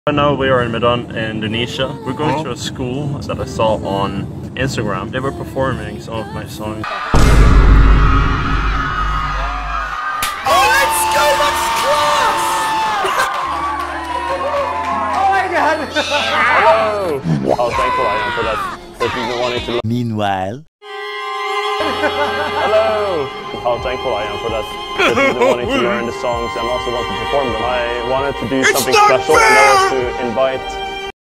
Right now we are in Medan, Indonesia. We're going to a school that I saw on Instagram. They were performing some of my songs. Oh, let's go! That's class! Oh my god! Hello! How thankful I am for that. For people wanting to learn. Meanwhile. Hello! How thankful I am for that. For people wanting to learn the songs and also want to perform them. I wanted to do something special, and that was to invite